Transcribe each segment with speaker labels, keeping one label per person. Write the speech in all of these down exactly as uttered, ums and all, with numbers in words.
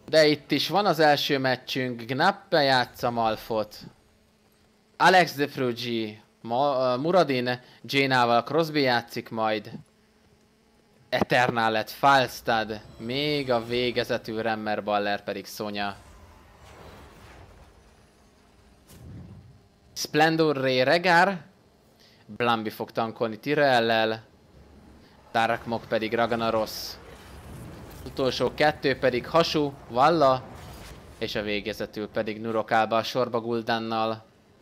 Speaker 1: De itt is van az első meccsünk, Gnappe játsza Malfot. Alex de Frugy, Ma uh, Muradin, Jainával Crosby játszik majd. Eternal lett Falstad, még a végezetű Remmer Baller pedig Sonya. Splendor Ray Regar, Blambi fog tankolni Tyrellel, Darkmok pedig Ragnaros. Utolsó kettő pedig Hasu, Valla, és a végezetül pedig Nurok áll be a sorba Guldannal.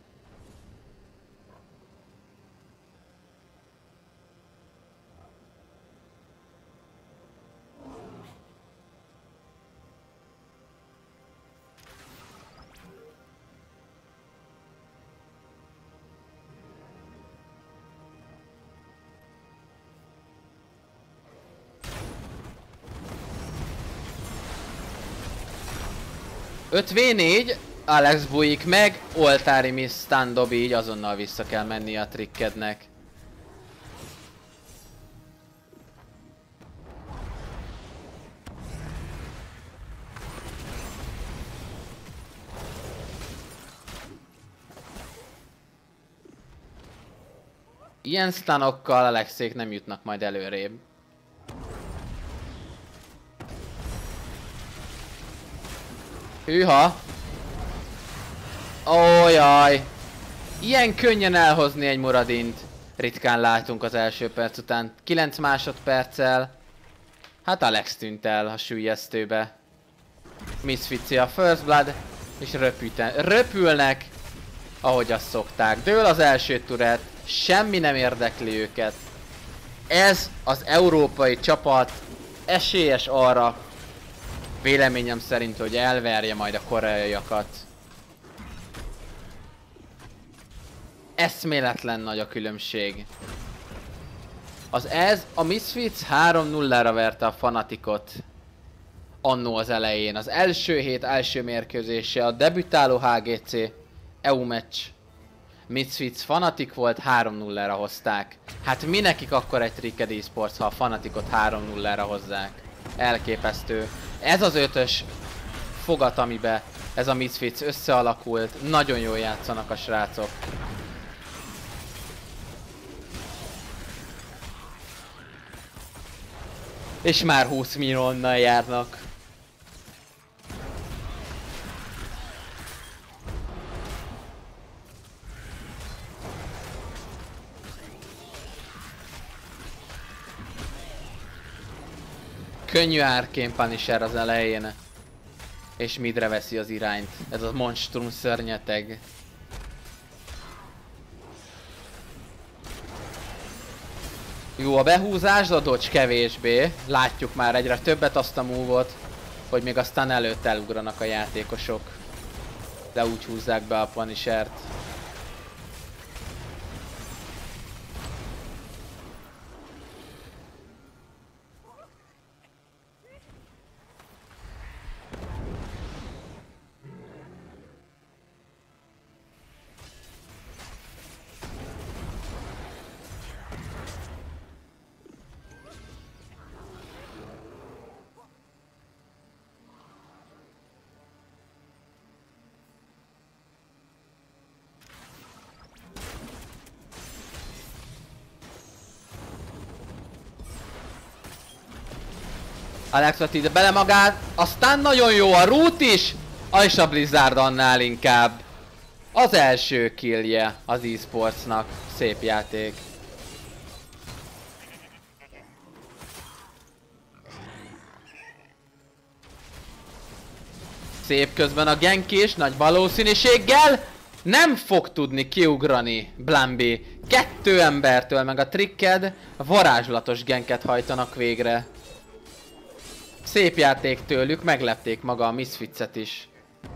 Speaker 1: öt vé négy, Alex bújik meg, oltári miss stun dob, így azonnal vissza kell menni a trikkednek. Ilyen stunokkal Alexék nem jutnak majd előrébb. Hűha! Ó, jaj! Ilyen könnyen elhozni egy Muradint. Ritkán látunk az első perc után. kilenc másodperccel. Hát Alex tűnt el a süllyesztőbe. Misfitzi a First Blood, és röpüten, röpülnek, ahogy azt szokták. Dől az első turret, semmi nem érdekli őket. Ez az európai csapat esélyes arra, véleményem szerint, hogy elverje majd a koreaiakat. Eszméletlen nagy a különbség. Az ez, a Misfits három nullára verte a Fnaticot annó az elején. Az első hét első mérkőzése, a debütáló há gé cé é u meccs. Misfits Fnatic volt, három nullára hozták. Hát mi nekik akkor egy Tricked Esports, ha a Fnaticot három nullára hozzák? Elképesztő. Ez az ötös fogat, amiben ez a Misfits összealakult. Nagyon jól játszanak a srácok. És már húsz milliónnal járnak. Könnyű Arcane Punisher az elején. És midre veszi az irányt. Ez a monstrum szörnyeteg. Jó a behúzás, a dodge kevésbé. Látjuk már egyre többet azt a move-ot, hogy még aztán előtt elugranak a játékosok. De úgy húzzák be a Punishert. Alex ide bele magát, aztán nagyon jó a root is, és a Blizzard annál inkább. Az első killje az eSportsnak, szép játék. Szép közben a gank is, nagy valószínűséggel nem fog tudni kiugrani Blambi. Kettő embertől meg a Tricked varázslatos ganket hajtanak végre. Szép játék tőlük, meglepték maga a Misfitset is.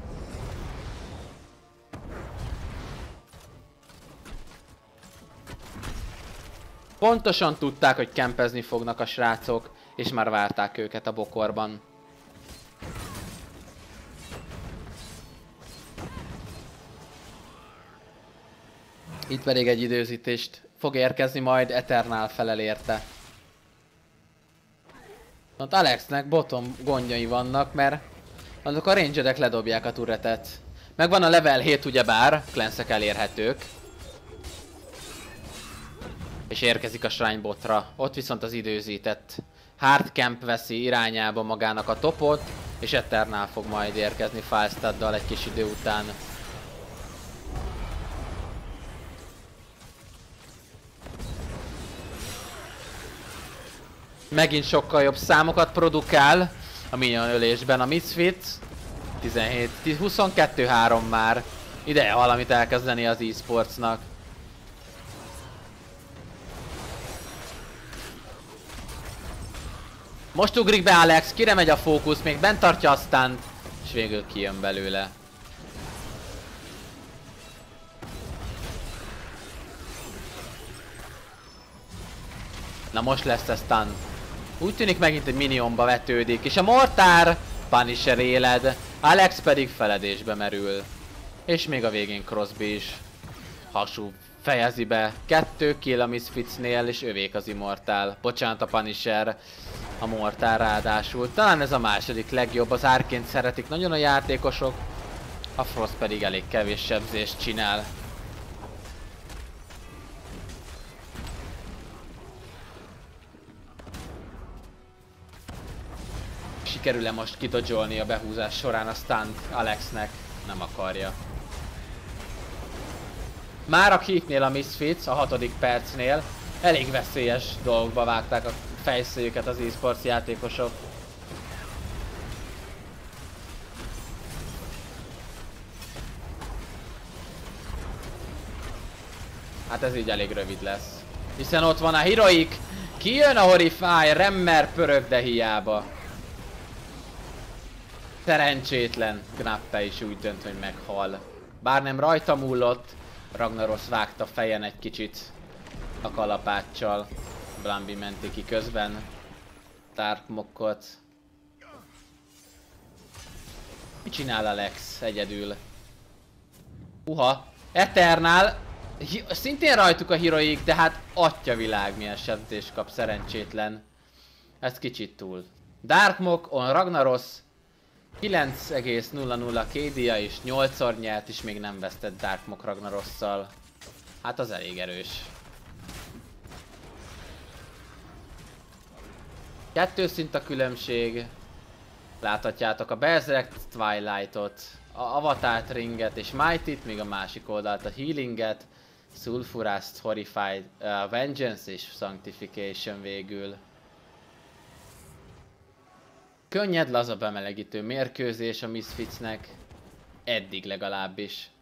Speaker 1: Pontosan tudták, hogy kempezni fognak a srácok, és már várták őket a bokorban. Itt pedig egy időzítést fog érkezni, majd Eternal felel érte. Ott Alexnek bottom gondjai vannak, mert Azok a rangerek ledobják a turretet. Megvan a level hét ugyebár, cleanszek elérhetők. És érkezik a shrine botra. Ott viszont az időzített hardcamp veszi irányába magának a topot, és Eternál fog majd érkezni Falstaddal egy kis idő után. Megint sokkal jobb számokat produkál a minion ölésben a Misfits. tizenhét, huszonkettő három már. Ideje valamit elkezdeni az e-sportsnak. Most ugrik be Alex, kire megy a fókusz, még bent tartja a stunt, és végül kijön belőle. Na most lesz ez stun. Úgy tűnik megint egy minionba vetődik, és a mortár Punisher éled, Alex pedig feledésbe merül. És még a végén Crosby is hasú fejezi be. Kettő kill a Misfitsnél, és övék az Immortal. Bocsánat, a Punisher, a mortár ráadásul. Talán ez a második legjobb, az árként szeretik nagyon a játékosok, a Frost pedig elég kevés sebzést csinál. Sikerül-e most kidodzsolni a behúzás során a stunt Alexnek? Nem akarja. Már a Keithnél a Misfits, a hatodik percnél elég veszélyes dolgokba vágták a fejszéjüket az e-sports játékosok. Hát ez így elég rövid lesz. Hiszen ott van a Heroic, kijön a Horrify, Remmer pörög, de hiába. Szerencsétlen Gnappe is úgy dönt, hogy meghal. Bár nem rajta múlott, Ragnaros vágta fejen egy kicsit a kalapáccsal. Blambi menti ki közben Dark Mockot. Mit csinál Alex egyedül? Uha! Eternál! Szintén rajtuk a Heroic, de hát atyavilág milyen sebzést kap, szerencsétlen. Ez kicsit túl. Dark Mock on Ragnaros. kilenc egész nulla nulla ká dé-ja és nyolcszor nyert, és még nem vesztett Dark Mock Ragnarosszal. Hát az elég erős. Kettő szint a különbség. Láthatjátok a Berserk Twilight-ot, a Avatar Ringet és Mighty-t, még a másik oldalt a Healinget, Sulfurast, Horrified, uh, Vengeance és Sanctification végül. Könnyed, laza bemelegítő mérkőzés a Misfitsnek, eddig legalábbis.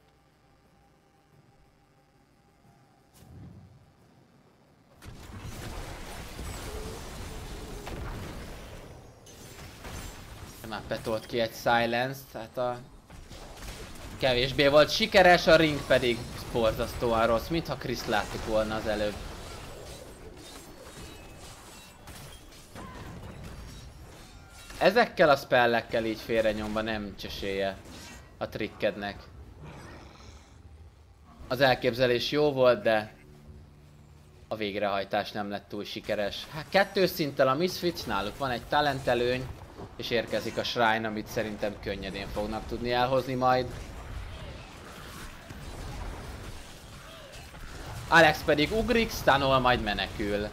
Speaker 1: Már betolt ki egy Silence, tehát a kevésbé volt sikeres, a Ring pedig borzasztóan rossz, mintha Chris láttuk volna az előbb. Ezekkel a spellekkel így félrenyomva nem csesélye a trikkednek. Az elképzelés jó volt, de a végrehajtás nem lett túl sikeres. Hát kettő szinttel a Misfits, náluk van egy talent előny, és érkezik a Shrine, amit szerintem könnyedén fognak tudni elhozni majd. Alex pedig ugrik, stunol, majd menekül.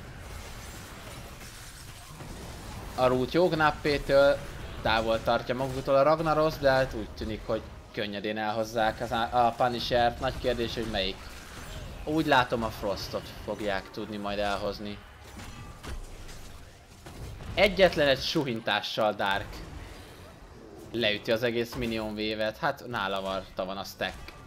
Speaker 1: A Root jó Gnappétől távol tartja maguktól a Ragnaros, de hát úgy tűnik, hogy könnyedén elhozzák az a Punishert. Nagy kérdés, hogy melyik. Úgy látom, a Frostot fogják tudni majd elhozni. Egyetlen egy suhintással Dark leüti az egész minion vévet, hát nála varta van a stack.